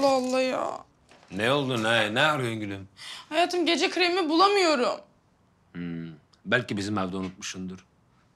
Allah Allah ya. Ne oldu ne? Ne arıyorsun gülüm? Hayatım gece kremi bulamıyorum. Belki bizim evde unutmuşsundur.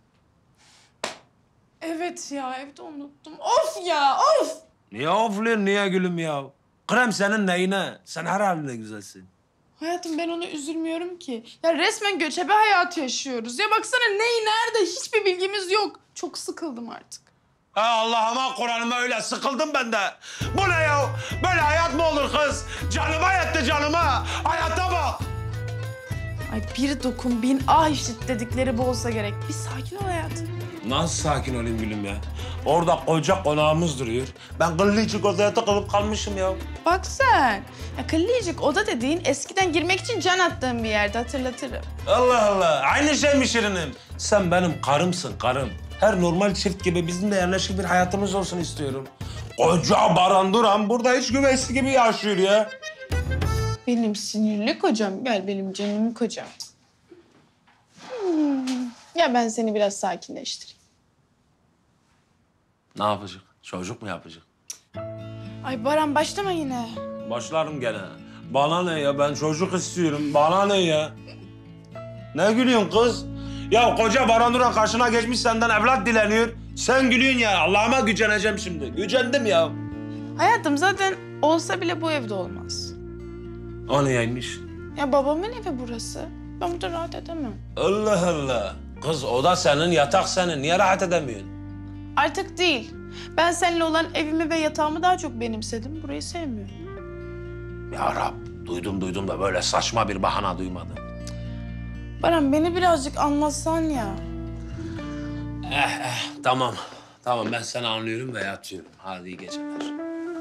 Evet ya evde unuttum. Of ya of. Niye ofluyorsun niye gülüm ya? Krem senin neyine? Sen her haline güzelsin. Hayatım ben ona üzülmüyorum ki. Ya resmen göçebe hayatı yaşıyoruz. Ya baksana neyi nerede hiçbir bilgimiz yok. Çok sıkıldım artık. Ha Allah'ıma Kur'an'ıma öyle sıkıldım ben de. Bu ne ya? Böyle hayat mı olur kız? Canıma yetti canıma. Hayata bak. Ay bir dokun bin ah işit dedikleri bu olsa gerek. Bir sakin ol hayatım. Nasıl sakin olayım gülüm ya? Orada koca konağımız duruyor. Ben kıllıcık odaya takılıp kalmışım ya. Bak sen. Ya Kıllıcık oda dediğin eskiden girmek için can attığım bir yerde hatırlatırım. Allah Allah. Aynı şey mi Şirinim? Sen benim karımsın karım. Her normal çift gibi bizim de yerleşik bir hayatımız olsun istiyorum. Koca Baranduran burada hiç güveysi gibi yaşıyor ya. Benim sinirli kocam. Gel benim canım kocam. Ya ben seni biraz sakinleştireyim. Ne yapacak? Çocuk mu yapacak? Ay Baran başlama yine. Başlarım gene. Bana ne ya? Ben çocuk istiyorum. Bana ne ya? Ne gülüyorsun kız? Ya koca Baranduran karşına geçmiş senden evlat dileniyor. Sen gülüyorsun ya. Allah'ıma güceneceğim şimdi. Gücendim ya. Hayatım zaten olsa bile bu evde olmaz. O neymiş? Ya babamın evi burası. Ben burada rahat edemem. Allah Allah. Kız o da senin, yatak senin. Niye rahat edemiyorsun? Artık değil. Ben seninle olan evimi ve yatağımı daha çok benimsedim. Burayı sevmiyorum. Ya Rab, duydum da böyle saçma bir bahane duymadım. Baran beni birazcık anlatsan ya. Tamam. Tamam ben seni anlıyorum ve yatıyorum. Hadi iyi geceler.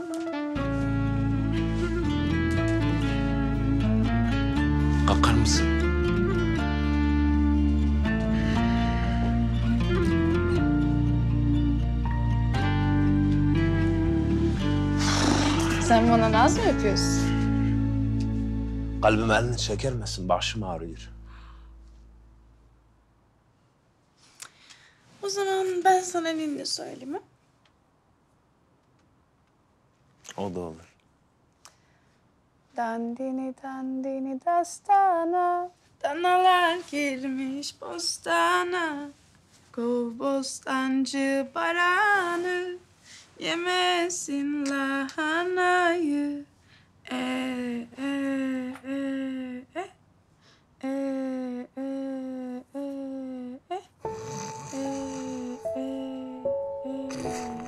Kalkar mısın? Sen bana naz mı yapıyorsun? Kalbim elini çekermesin, başım ağrıyor. O zaman ben sana ninni söyleyeyim mi? O da olur. Dandini dandini dastana, danalar girmiş bostana. Kov bostancı baranı, yemesin lahanayı. E e e e e e e e e e e.